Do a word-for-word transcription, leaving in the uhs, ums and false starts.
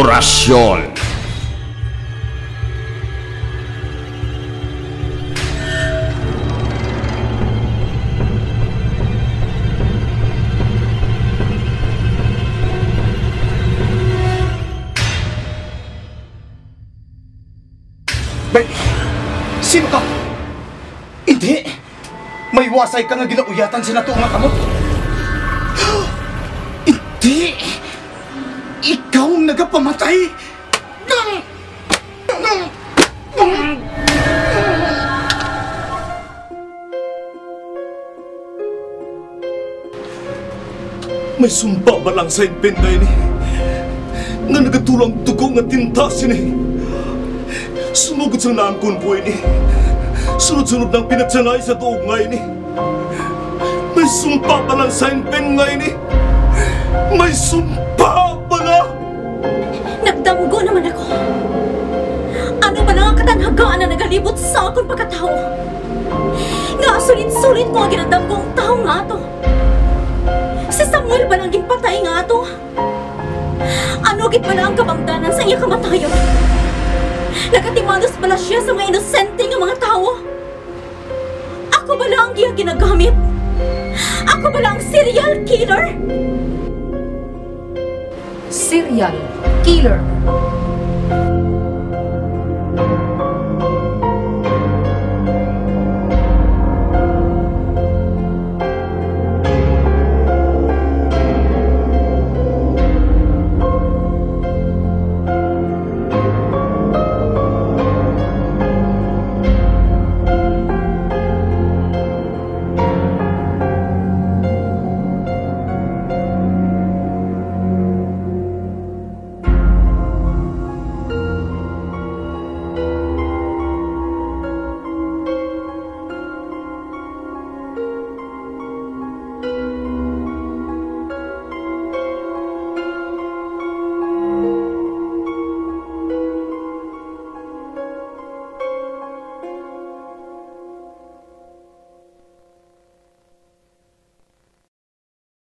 Korporasyon. Bay, sino ka? Hindi! May wasay ka nga ginauyatan sa nato nga kamot. Hindi! Ikaw ang nagapamatay! May sumpa ba lang sa impinday ni? Nga nagatulang dugo nga tintasin ni. Sumugod sa naangkon po ini. Sunod-sunod ng pinatsanay sa tuog nga ini. May sumpa ba lang sa impin nga ini? May sumpa ba nga? Nagdamgo naman ako. Ano ba lang ang katanhagaan na nagalibot sa akong pagkatao? Nga sulit-sulit ko ang ginadamgo ang tao nga to. Si Samuel ba lang ginpatay nga to? Ano git ba lang ang kabangdanan sa iya kamatayon? Nagatimanos pala siya sa mga inosente nga mga tao. Ako ba lang ang ginagamit? Ako ba lang serial killer? Serial killer?